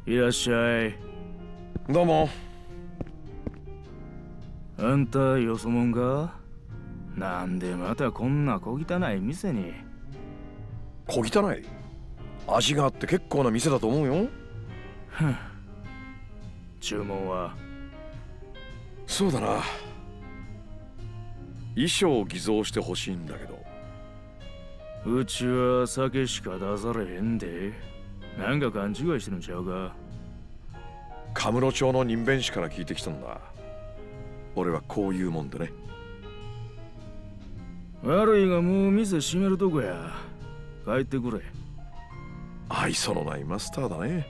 いらっしゃい。 どうも。 あんたよそもんか？なんでまたこんな小汚い店に。 小汚い？味があって結構な店だと思うよ。 注文は？ そうだな。衣装を偽造してほしいんだけど。 うちは酒しか出されへんで。なんか勘違いしてるんちゃうか？ カムロ町の人弁師から聞いてきたんだ。俺はこういうもんでね。 悪いがもう店閉めるとこや。帰ってくれ。 愛想のないマスターだね。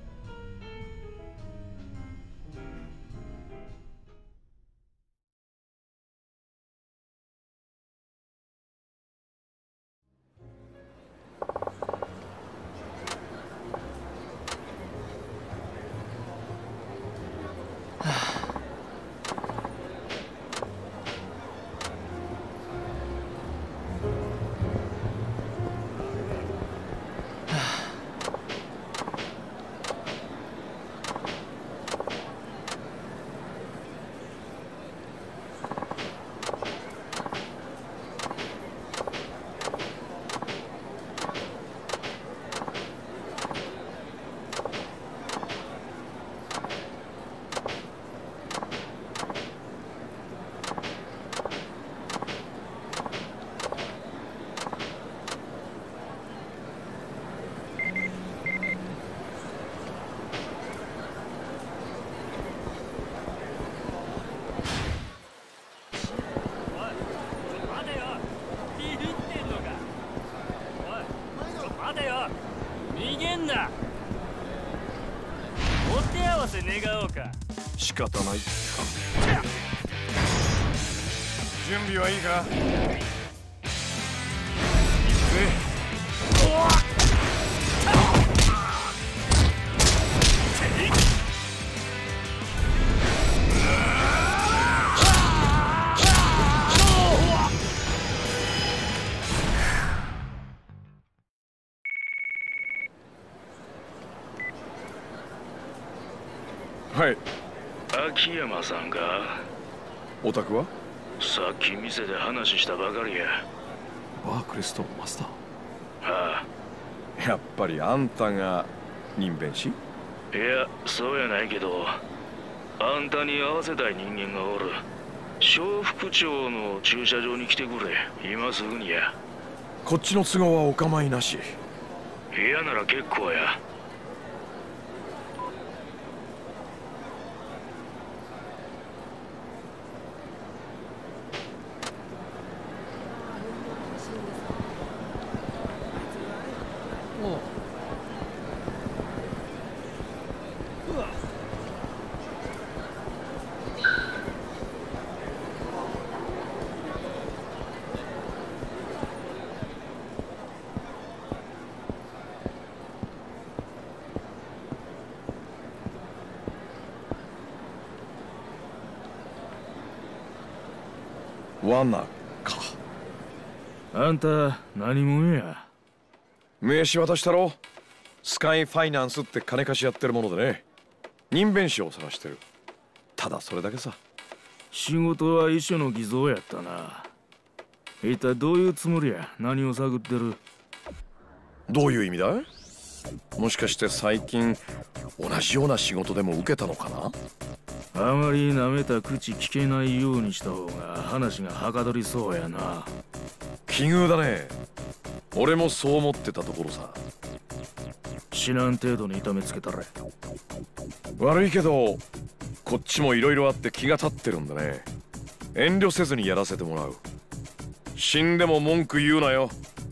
仕方ないか。準備はいいか？はい。 秋山さんか？ お宅は？ さっき店で話したばかりや。 バークレストのマスター？ はあ。やっぱりあんたが人弁師？ いや、そうやないけど、あんたに会わせたい人間がおる。小副長の駐車場に来てくれ。今すぐにや。 こっちの都合はお構いなし。 嫌なら結構や。 罠か。 あんた何者や？ 名刺渡したろ。スカイファイナンスって金貸しやってるものでね。人弁師を探してる。ただそれだけさ。 仕事は一緒の偽造やったな。一体どういうつもりや？何を探ってる？ どういう意味だ？もしかして最近同じような仕事でも受けたのかな？ あまり舐めた口聞けないようにした方が話がはかどりそうやな。 奇遇だね。俺もそう思ってたところさ。 知らん程度に痛めつけたれ。 悪いけどこっちもいろいろあって気が立ってるんだね。遠慮せずにやらせてもらう。死んでも文句言うなよ。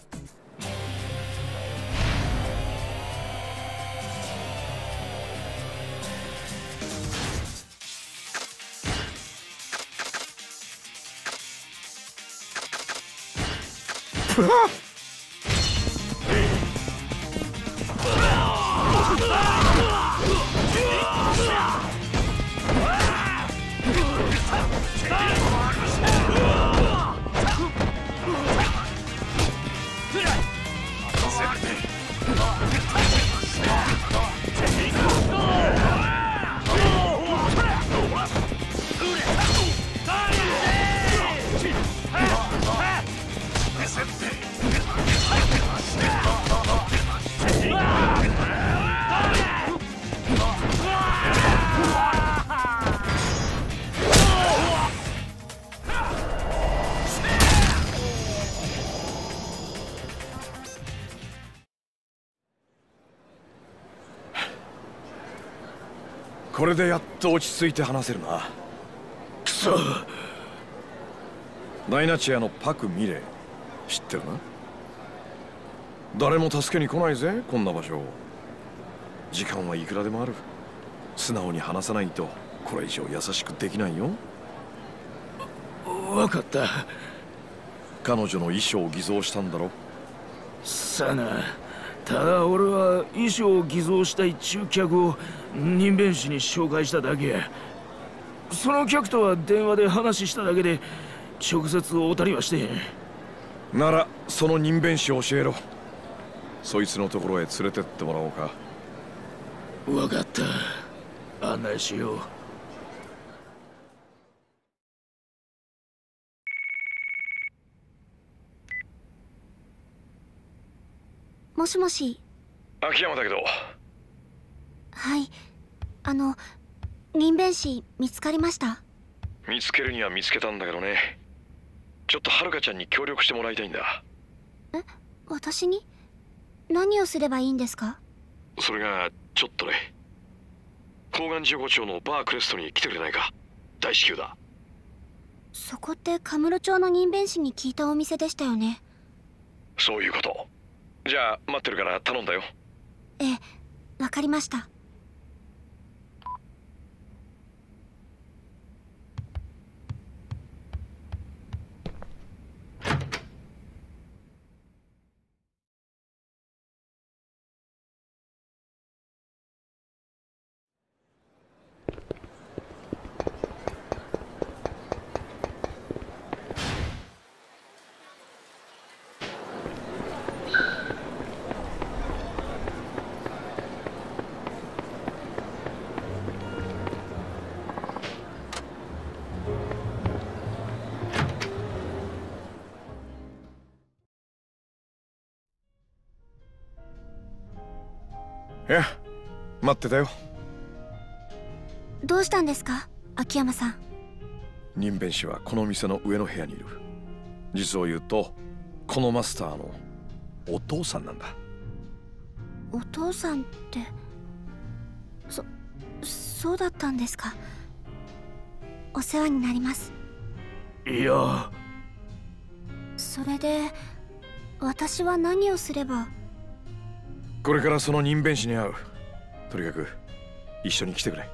うわっ！ これでやっと落ち着いて話せるな。 くそ。 ダイナチアのパク・ミレイ知ってるな。誰も助けに来ないぜこんな場所。時間はいくらでもある。素直に話さないとこれ以上優しくできないよ。 分かった。 彼女の衣装を偽造したんだろ。 さあな。ただ俺は衣装を偽造したい中客を人弁士に紹介しただけや。その客とは電話で話しただけで直接会うたりはしてへん。 ならその人弁士を教えろ。そいつのところへ連れてってもらおうか。 分かった。案内しよう。 もしもし。 秋山だけど。 はい、人弁士見つかりました？ 見つけるには見つけたんだけどね。ちょっとはるかちゃんに協力してもらいたいんだ。 え、私に？何をすればいいんですか？ それがちょっとね。高岩15町のバークレストに来てくれないか。大至急だ。 そこってカムロ町の人弁士に聞いたお店でしたよね。 そういうこと。じゃあ待ってるから頼んだよ。 ええ、わかりました。 いや、待ってたよ。 どうしたんですか、秋山さん。 人弁士はこの店の上の部屋にいる。実を言うとこのマスターのお父さんなんだ。 お父さんって、そうだったんですか。お世話になります。 いや。 それで私は何をすれば。 これからその人弁士に会う。とにかく一緒に来てくれ。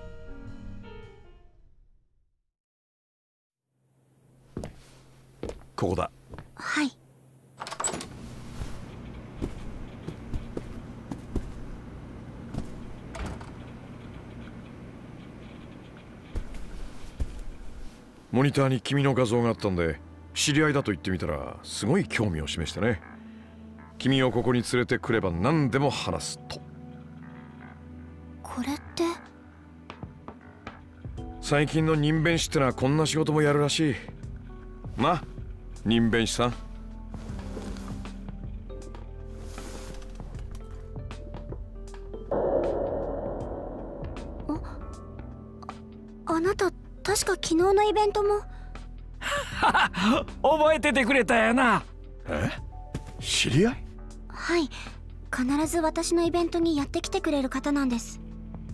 ここだ。 はい。 モニターに君の画像があったんで知り合いだと言ってみたらすごい興味を示してね。君をここに連れてくれば何でも話すと。 これって最近の人弁士ってのはこんな仕事もやるらしいな。人弁士さん。 あなた確か昨日のイベントも。 覚えててくれたやな。 え、知り合い？ はい、必ず私のイベントにやってきてくれる方なんです。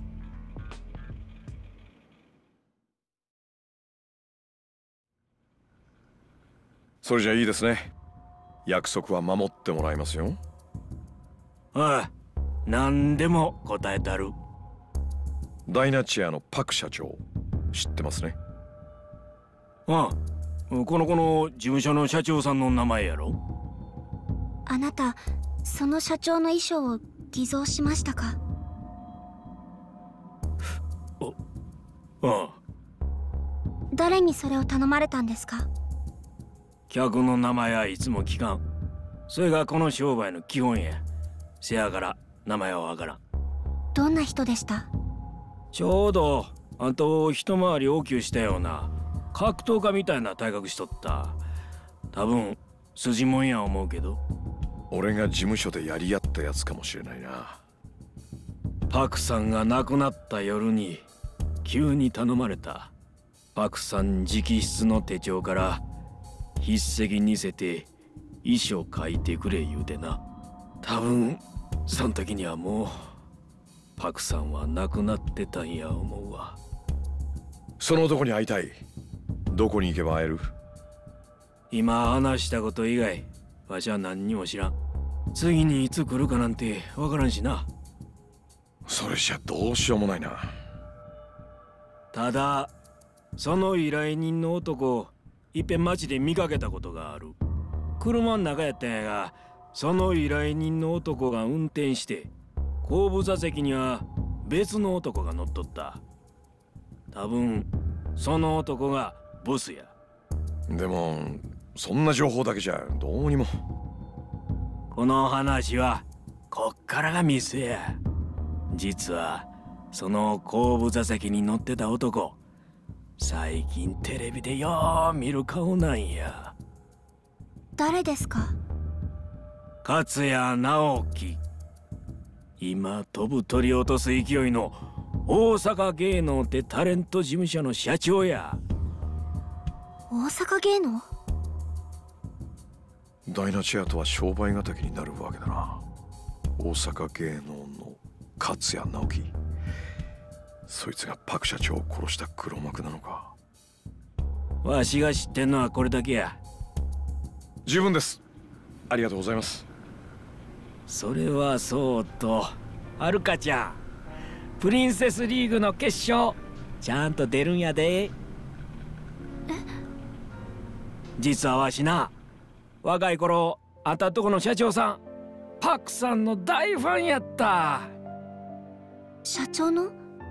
それじゃいいですね。約束は守ってもらいますよ。 ああ、何でも答えたる。 ダイナチアのパク社長知ってますね。 ああ、この子の事務所の社長さんの名前やろ。 あなたその社長の衣装を偽造しましたか？ ああ。 誰にそれを頼まれたんですか？ 客の名前はいつも聞かん。それがこの商売の基本や。せやから名前はわからん。 どんな人でした？ ちょうどあんたを一回り大きくしたような格闘家みたいな体格しとった。多分筋もんや思うけど。 俺が事務所でやり合ったやつかもしれないな。 パクさんが亡くなった夜に急に頼まれた。パクさん直筆の手帳から筆跡にせて遺書書いてくれ言うてな。多分そん時にはもパクさんは亡くなってたんや思うわ。 その男に会いたい。どこに行けば会える？ 今話したこと以外わしは何にも知らん。次にいつ来るかなんてわからんしな。 それじゃどうしようもないな。 ただその依頼人の男をいっぺん街で見かけたことがある。車の中やったんやが、その依頼人の男が運転して後部座席には別の男が乗っとった。多分その男がボスや。 でもそんな情報だけじゃどうにも。 この話はこっからがミスや。実はその後部座席に乗ってた男、最近テレビでよう見る顔なんや。 誰ですか？ 勝谷直樹。今飛ぶ鳥落とす勢いの大阪芸能ってタレント事務所の社長や。 大阪芸能？ ダイナチェアとは商売敵になるわけだな。大阪芸能の勝谷直樹、そいつがパク社長を殺した黒幕なのか。 わしが知ってんのはこれだけや。 十分です。ありがとうございます。 それはそうと、はるかちゃんプリンセスリーグの決勝ちゃんと出るんやで。実はわしな、若い頃あんたとこの社長さんパクさんの大ファンやった。 社長の？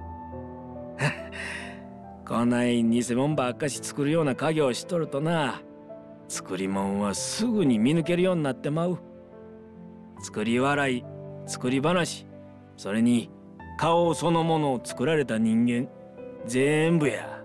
こない偽物ばっかし作るような家業をしとるとな、作り物はすぐに見抜けるようになってまう。作り笑い、作り話、それに顔そのものを作られた人間全部や。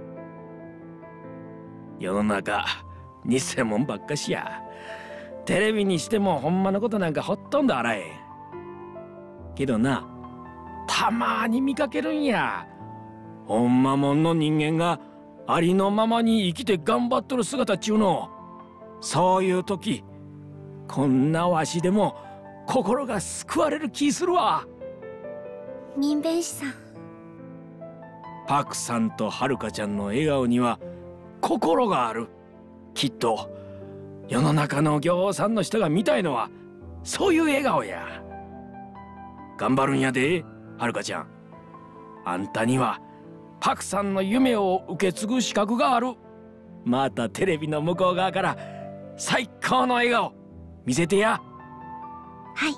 世の中偽物ばっかしや。テレビにしてもほんまのことなんかほとんどあらへん。けどな、たまに見かけるんや。ほんまもんの人間がありのままに生きて頑張っとる姿っちゅうの。そういう時こんなわしでも心が救われる気するわ。 人弁士さん。 パクさんとはるかちゃんの笑顔には心がある。きっと世の中のぎょうさんの人が見たいのはそういう笑顔や。頑張るんやで、はるかちゃん。あんたにはパクさんの夢を受け継ぐ資格がある。またテレビの向こう側から最高の笑顔見せてや。 はい。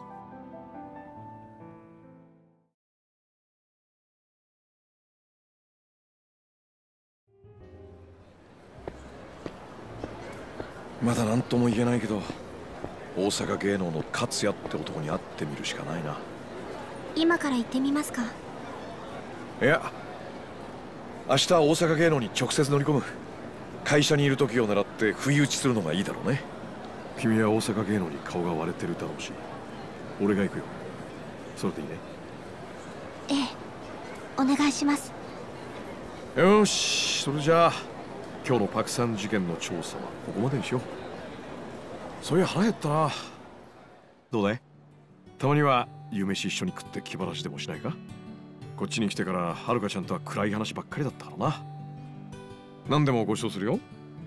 まだ何とも言えないけど、大阪芸能の勝谷って男に会ってみるしかないな。 今から行ってみますか？ いや、明日は大阪芸能に直接乗り込む。会社にいる時を狙って不意打ちするのがいいだろうね。君は大阪芸能に顔が割れてるだろうし、俺が行くよ。それでいいね？ ええ、お願いします。 よし、それじゃあ今日のパクさん事件の調査はここまでにしよう。そういや腹減ったな。どうだい？たまには夕飯一緒に食って気晴らしでもしないか？こっちに来てからはるかちゃんとは暗い話ばっかりだったからな。何でもご馳走するよ。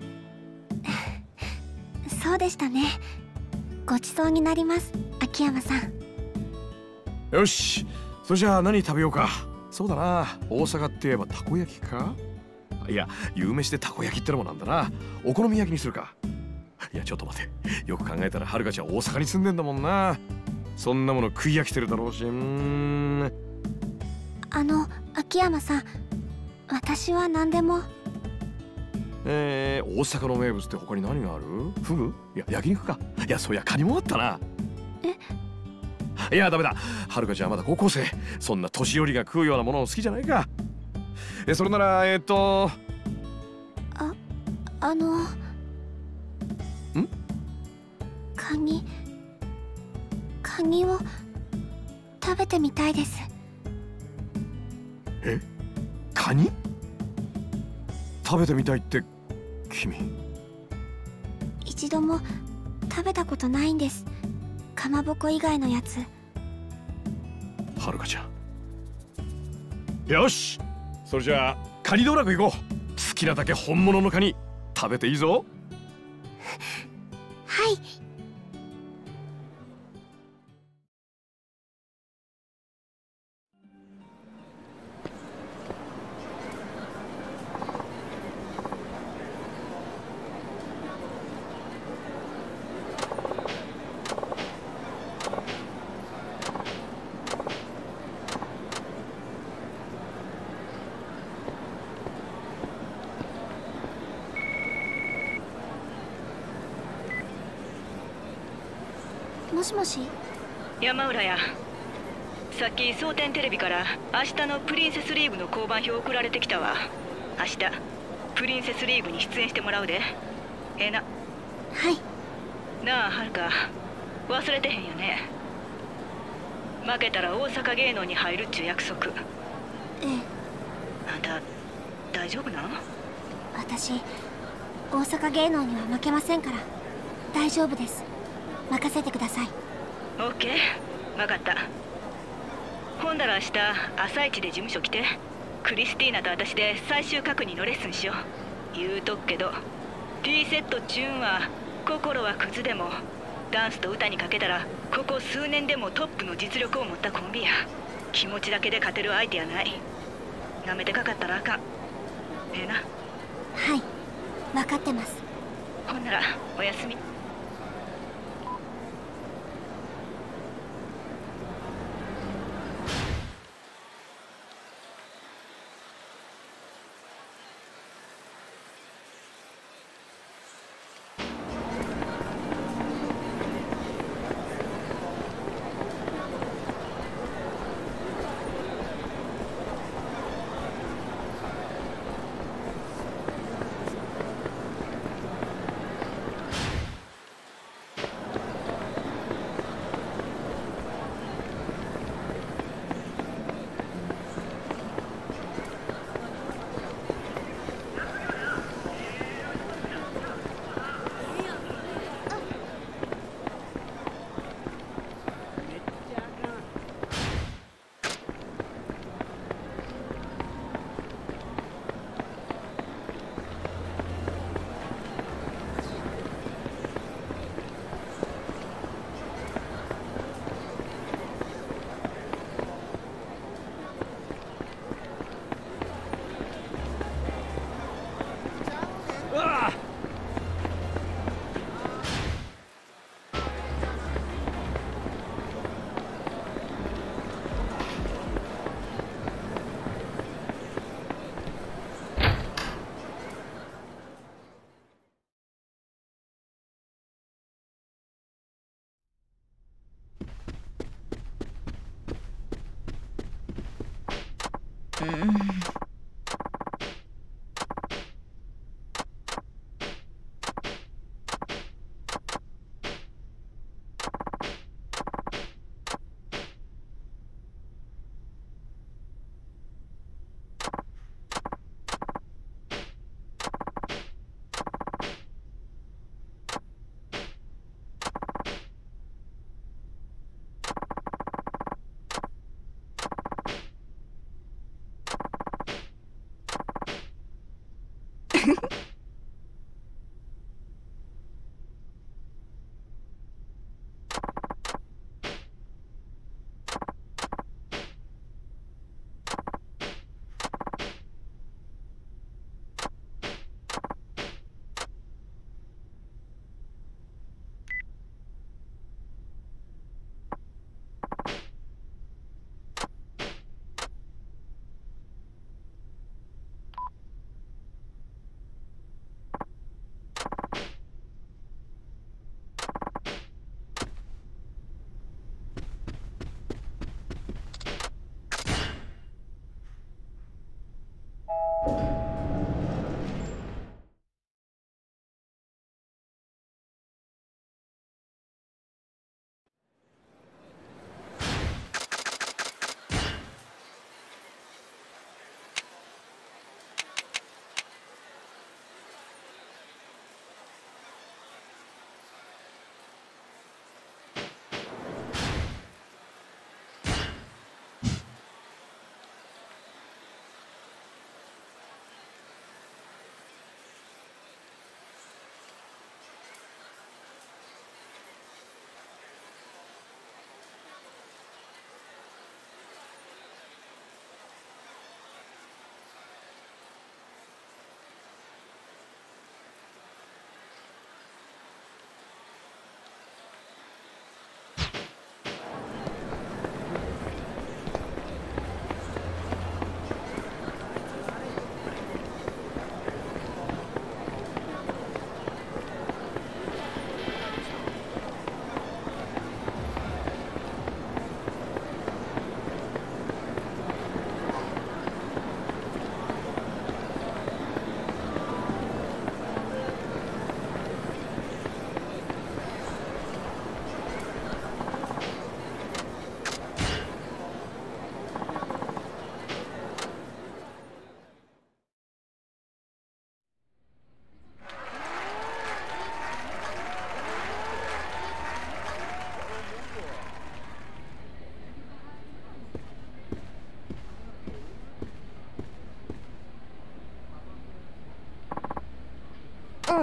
そうでしたね。ごちそうになります、秋山さん。 よし、それじゃあ何食べようか。そうだな、大阪って言えばたこ焼きか。いや、夕飯でたこ焼きってのもなんだな。お好み焼きにするか。いやちょっと待て、よく考えたらはるかちゃん大阪に住んでんだもんな。そんなもの食い飽きてるだろうし。 秋山さん、私は何でも。 大阪の名物って他に何がある？フグ？いや焼肉か。いやそういやカニもあったな。いやダメだ、はるかちゃんまだ高校生。そんな年寄りが食うようなもの好きじゃないか。それならカニを食べてみたいです。 カニ？食べてみたいって君。 一度も食べたことないんです、かまぼこ以外のやつ。 はるかちゃん、 よし、それじゃあカニ道楽行こう。好きなだけ本物のカニ食べていいぞ。 はい。もしもし、 山浦や。さっき蒼天テレビから明日のプリンセスリーグの交番表送られてきたわ。明日プリンセスリーグに出演してもらうで。ええな。 はい。 なあはるか、忘れてへんよね。負けたら大阪芸能に入るっちゅう約束。 ええ。 あんた大丈夫なん？ 私大阪芸能には負けませんから。大丈夫です。任せてください。 オッケー、分かった。ほんだら明日朝一で事務所来て、クリスティーナと私で最終確認のレッスンしよう。言うとくけど T セットチューンは心はクズでもダンスと歌にかけたらここ数年でもトップの実力を持ったコンビや。気持ちだけで勝てる相手やない。なめてかかったらあかん。ええな。 はい、分かってます。 ほんならおやすみ。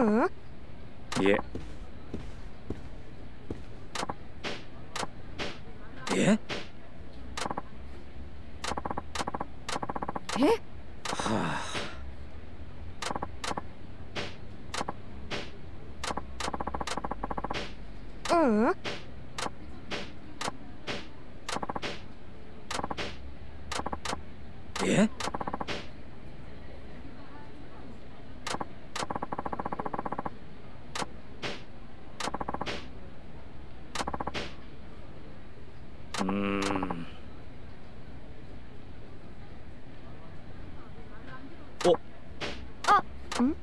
うんいえ。 え？ え？ はうん。 え？お。 あ、ん？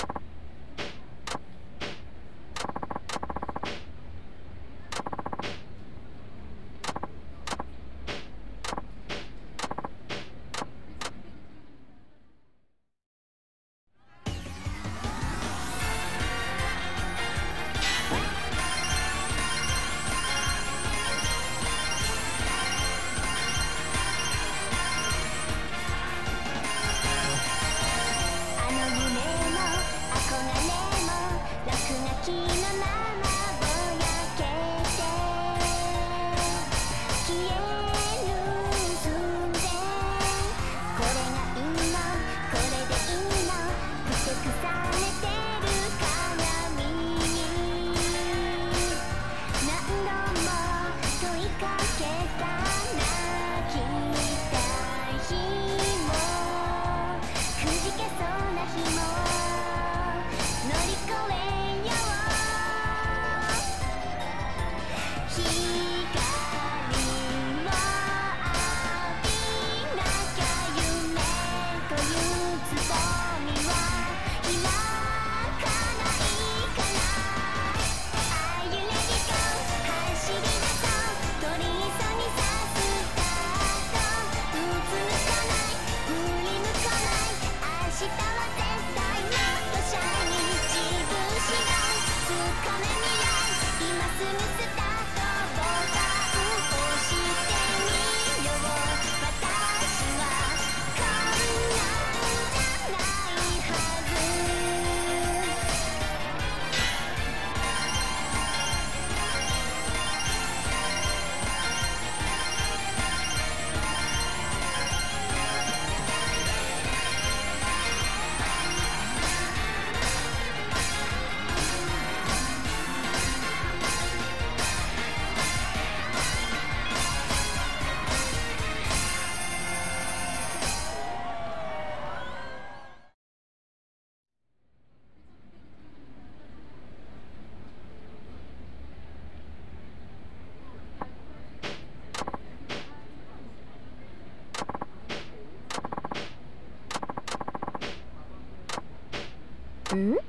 ん？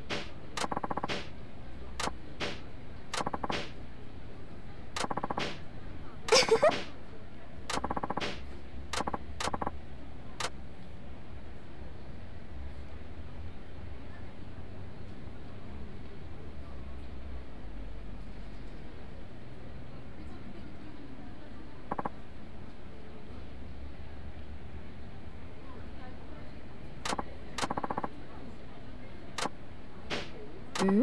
ん？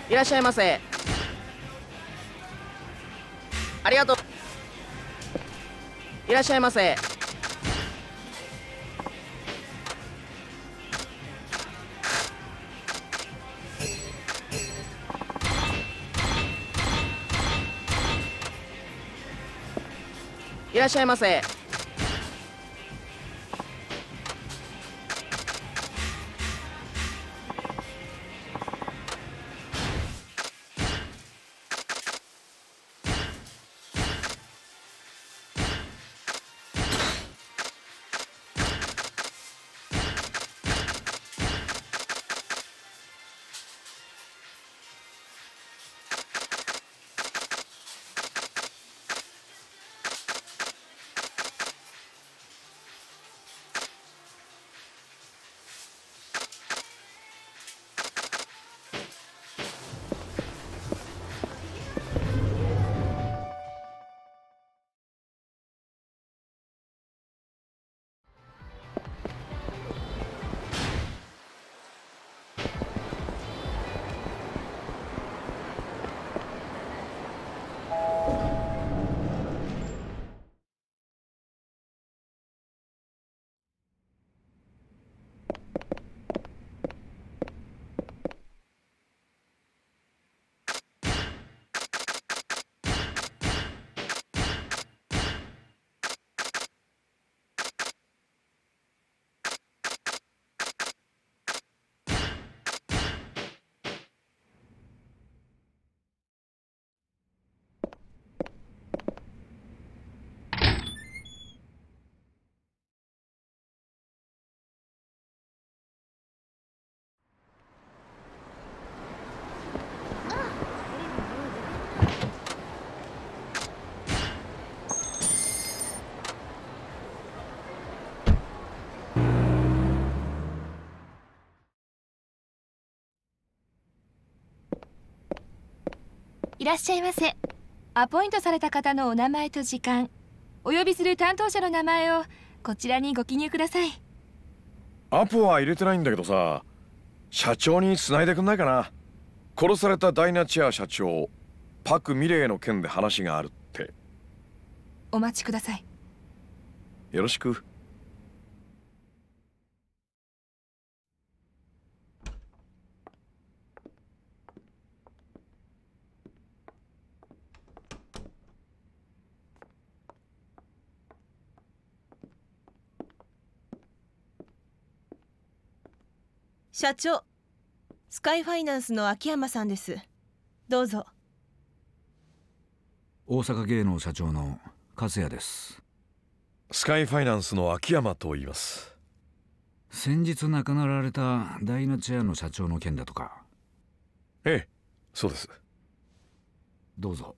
いらっしゃいませ。ありがとう。いらっしゃいませ。いらっしゃいませ。 いらっしゃいませ。アポイントされた方のお名前と時間、お呼びする担当者の名前をこちらにご記入ください。 アポは入れてないんだけどさ、社長に繋いでくんないかな。殺されたダイナチェア社長パク・ミレイの件で話があるって。 お待ちください。 よろしく。 社長、スカイファイナンスの秋山さんです。どうぞ。 大阪芸能社長の勝也です。 スカイファイナンスの秋山と言います。 先日亡くなられたダイナチェアの社長の件だとか。 ええ、そうです。 どうぞ。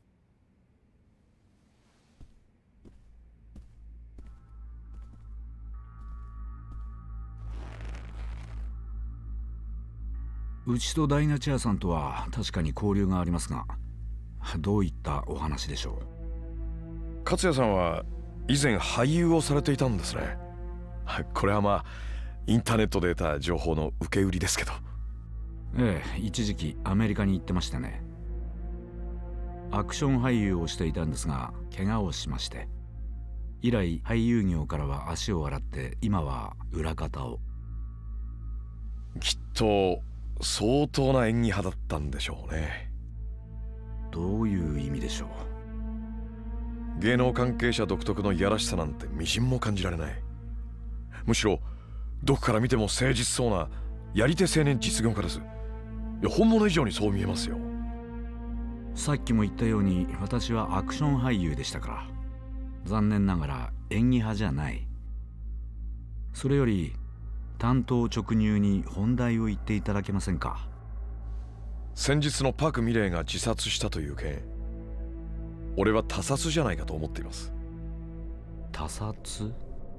うちとダイナチェアさんとは確かに交流がありますが、どういったお話でしょう。 勝也さんは以前俳優をされていたんですね。これはまあインターネットで得た情報の受け売りですけど。 ええ、一時期アメリカに行ってましたね。アクション俳優をしていたんですが怪我をしまして、以来俳優業からは足を洗って今は裏方を。 きっと相当な演技派だったんでしょうね。 どういう意味でしょう。芸能関係者独特のいやらしさなんてみじんも感じられない。むしろどこから見ても誠実そうなやり手青年実業家です。いや、本物以上にそう見えますよ。 さっきも言ったように私はアクション俳優でしたから、残念ながら演技派じゃない。それより単刀直入に本題を言っていただけませんか。 先日のパク・ミレイが自殺したという件、俺は他殺じゃないかと思っています。 他殺？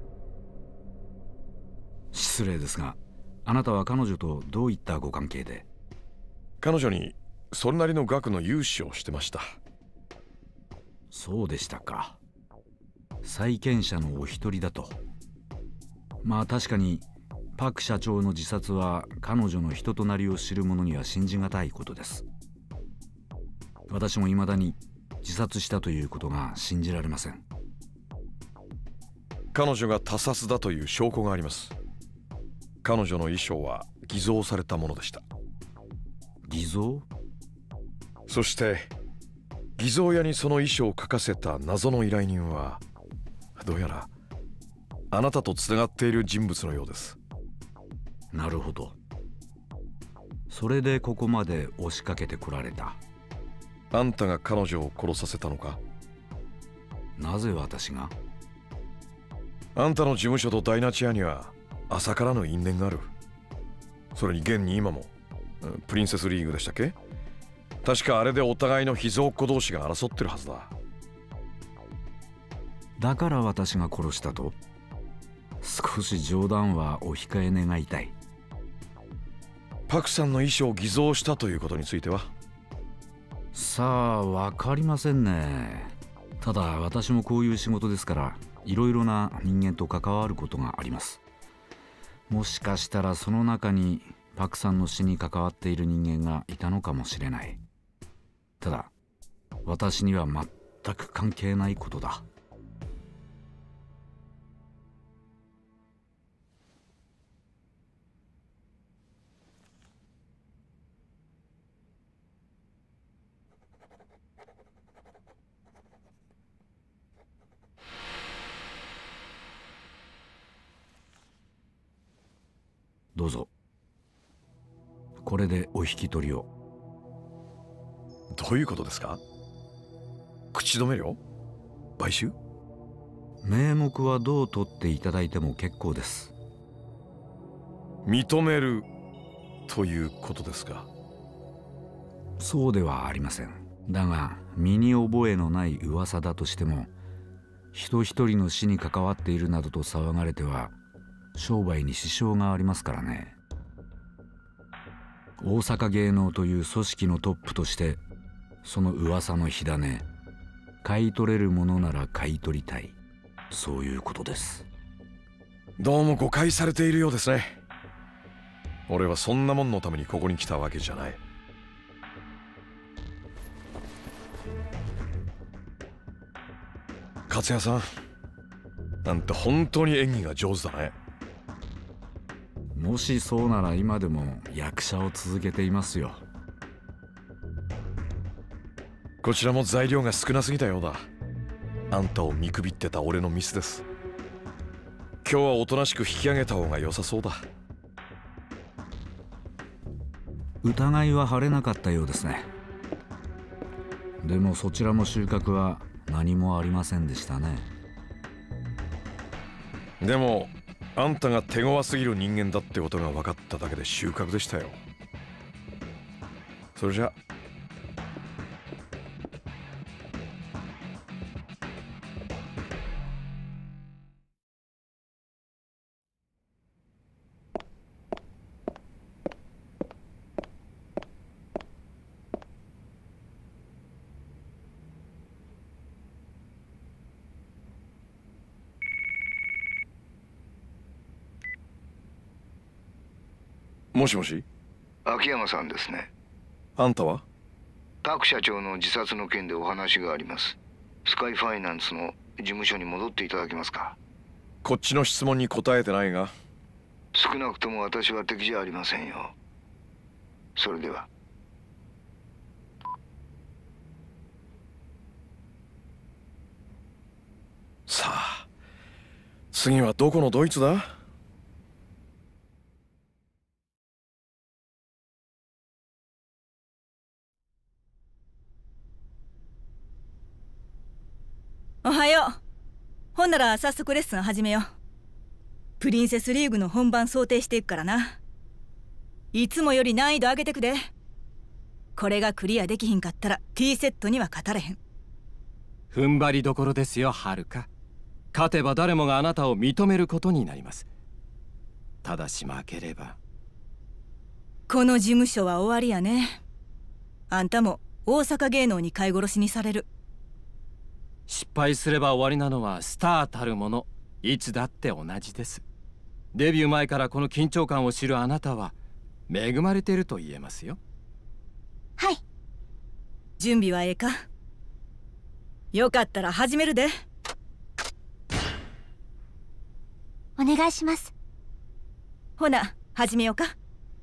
失礼ですが、あなたは彼女とどういったご関係で？ 彼女にそれなりの額の融資をしてました。 そうでしたか。債権者のお一人だと。まあ確かにパク社長の自殺は彼女の人となりを知る者には信じがたいことです。 私も未だに自殺したということが信じられません。 彼女が他殺だという証拠があります。彼女の衣装は偽造されたものでした。 偽造？ そして偽造屋にその衣装を描かせた謎の依頼人はどうやらあなたとつながっている人物のようです。 なるほど。それでここまで押しかけてこられた。 あんたが彼女を殺させたのか？ なぜ私が？ あんたの事務所とダイナチアには浅からぬ因縁がある。それに現に今もプリンセスリーグでしたっけ？確かあれでお互いの秘蔵っ子同士が争ってるはずだ。 だから私が殺したと？少し冗談はお控え願いたい。 パクさんの衣装を偽造したということについては？ さあ、分かりませんね。ただ私もこういう仕事ですから、いろいろな人間と関わることがあります。もしかしたらその中にパクさんの死に関わっている人間がいたのかもしれない。ただ私には全く関係ないことだ。どうぞ。これでお引き取りを。 どういうことですか？口止め料？買収？ 名目はどう取っていただいても結構です。 認めるということですか？ そうではありません。だが身に覚えのない噂だとしても、人一人の死に関わっているなどと騒がれては商売に支障がありますからね。大阪芸能という組織のトップとして、その噂の火種、買い取れるものなら買い取りたい、そういうことです。 どうも誤解されているようですね。俺はそんなもんのためにここに来たわけじゃない。勝谷さん、なんて本当に演技が上手だね。 もしそうなら今でも役者を続けていますよ。 こちらも材料が少なすぎたようだ。あんたを見くびってた俺のミスです。今日はおとなしく引き上げた方が良さそうだ。 疑いは晴れなかったようですね。でもそちらも収穫は何もありませんでしたね。 でもあんたが手強すぎる人間だってことが分かっただけで収穫でしたよ。それじゃ。もしもし。 秋山さんですね。 あんたは？ パク社長の自殺の件でお話があります。スカイファイナンスの事務所に戻っていただけますか？ こっちの質問に答えてないが。 少なくとも私は敵じゃありませんよ。それでは。 さあ、次はどこのドイツだ？ おはよう。ほんなら早速レッスン始めよう。プリンセスリーグの本番想定していくからな。いつもより難易度上げてくで。これがクリアできひんかったら T セットには勝たれへん。 踏ん張りどころですよ、はるか。勝てば誰もがあなたを認めることになります。ただし負ければ。 この事務所は終わりやね。あんたも大阪芸能に飼い殺しにされる。 失敗すれば終わりなのはスターたるもの、いつだって同じです。デビュー前からこの緊張感を知るあなたは恵まれていると言えますよ。 はい。 準備はええか？よかったら始めるで。 お願いします。 ほな始めようか。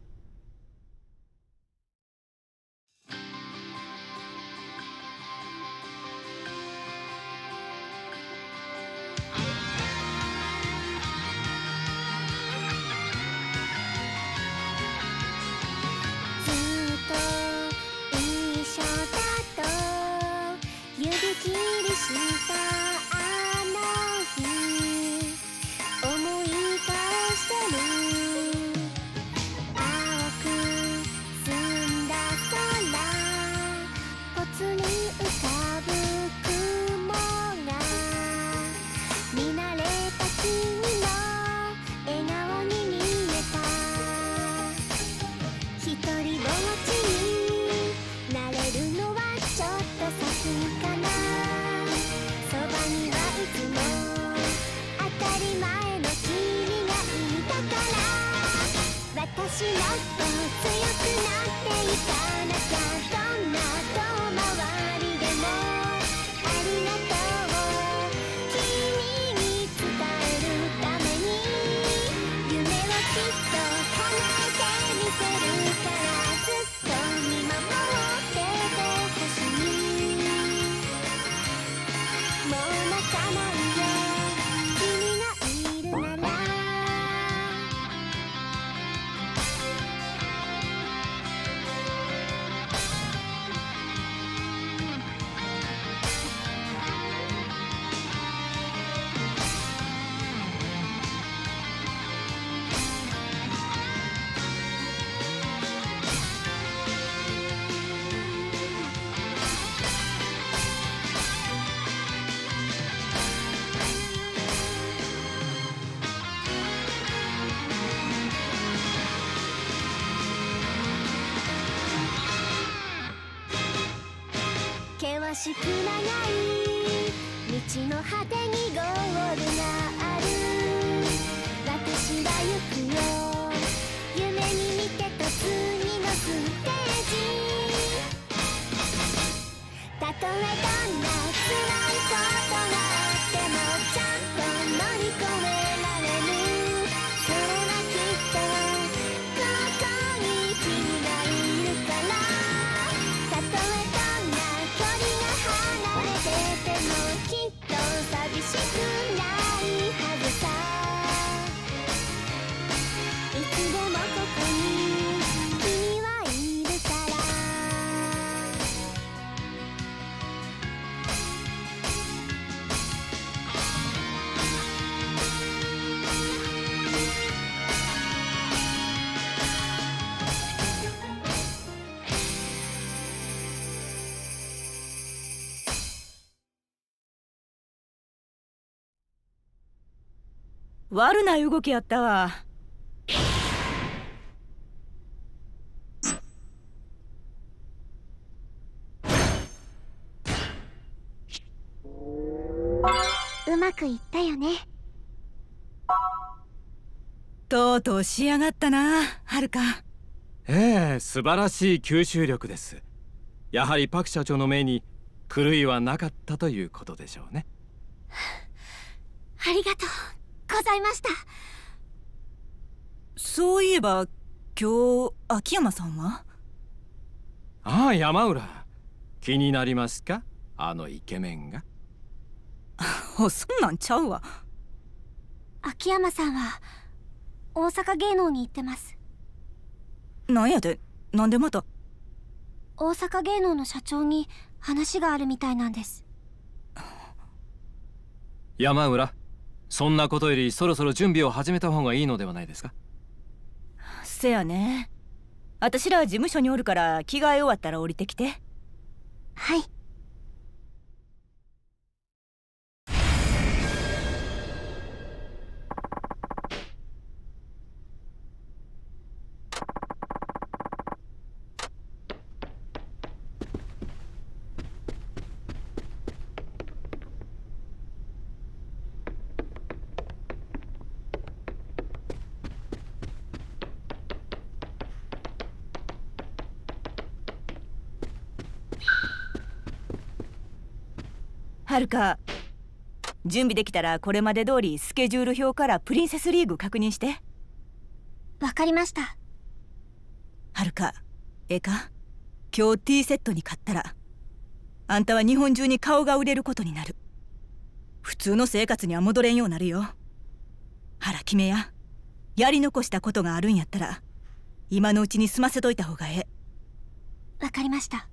険しく長い道の果てにゴールがある。私は行くよ、夢に見てた次のステージ。たとえどんな辛いことがあってもちゃんと乗り越えられる。それはきっとここに君がいるから。たとえどんな距離が離れててもきっと寂しくないはずさ。いつでもここに君はいるから。 悪な動きやったわ。 うまくいったよね。 とうとう仕上がったな、はるか。 ええ、素晴らしい吸収力です。やはりパク社長の目に狂いはなかったということでしょうね。 ありがとうございました。 そういえば今日秋山さんは？ ああ、山浦、気になりますか、あのイケメンが。 そんなんちゃうわ。 秋山さんは大阪芸能に行ってます。 なんやで、なんでまた？ 大阪芸能の社長に話があるみたいなんです。 山浦、そんなことよりそろそろ準備を始めた方がいいのではないですか。 せやね。私ら事務所におるから着替え終わったら降りてきて。 はい。 はるか、準備できたらこれまで通りスケジュール表からプリンセスリーグ確認して。 わかりました。 はるか、ええか、今日ティーセットに勝ったらあんたは日本中に顔が売れることになる。普通の生活には戻れんようになるよ。腹決めや。やり残したことがあるんやったら今のうちに済ませといた方がええ。 わかりました。